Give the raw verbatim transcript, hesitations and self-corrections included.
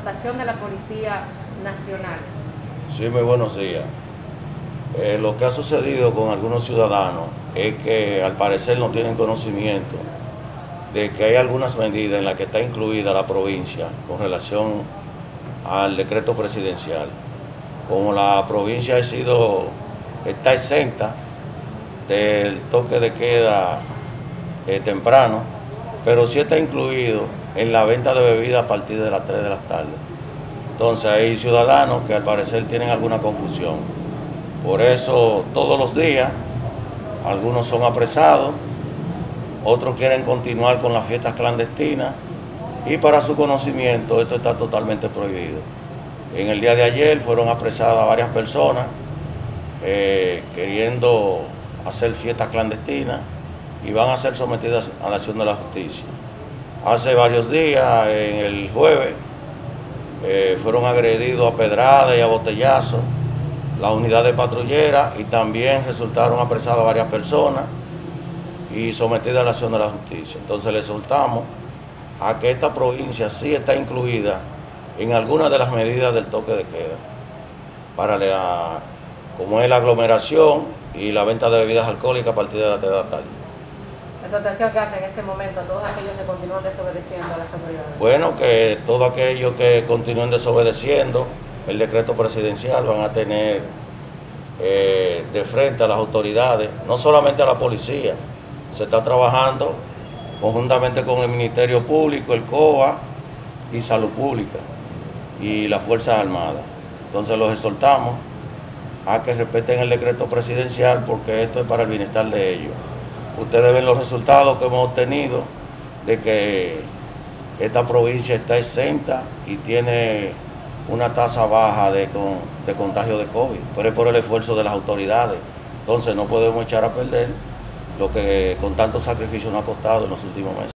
dotación de la Policía Nacional. Sí, muy buenos días. Eh, lo que ha sucedido con algunos ciudadanos es que al parecer no tienen conocimiento de que hay algunas medidas en las que está incluida la provincia con relación al decreto presidencial. Como la provincia ha sido, está exenta del toque de queda eh, temprano, pero sí está incluido en la venta de bebidas a partir de las tres de la tarde. Entonces hay ciudadanos que al parecer tienen alguna confusión. Por eso todos los días algunos son apresados, otros quieren continuar con las fiestas clandestinas y para su conocimiento esto está totalmente prohibido. En el día de ayer fueron apresadas varias personas eh, queriendo hacer fiestas clandestinas y van a ser sometidas a la acción de la justicia. Hace varios días, en el jueves, eh, fueron agredidos a pedradas y a botellazos la unidad de patrullera y también resultaron apresadas varias personas y sometidas a la acción de la justicia. Entonces le exhortamos a que esta provincia sí está incluida en algunas de las medidas del toque de queda, para la, como es la aglomeración y la venta de bebidas alcohólicas a partir de las tres de la tarde. La exhortación que hace en este momento a todos aquellos que continúan desobedeciendo a las autoridades. Bueno, que todos aquellos que continúen desobedeciendo el decreto presidencial van a tener eh, de frente a las autoridades, no solamente a la policía, se está trabajando conjuntamente con el Ministerio Público, el C O A y Salud Pública y las Fuerzas Armadas. Entonces los exhortamos a que respeten el decreto presidencial porque esto es para el bienestar de ellos. Ustedes ven los resultados que hemos obtenido de que esta provincia está exenta y tiene una tasa baja de, con, de contagio de COVID, pero es por el esfuerzo de las autoridades. Entonces no podemos echar a perder lo que con tanto sacrificio nos ha costado en los últimos meses.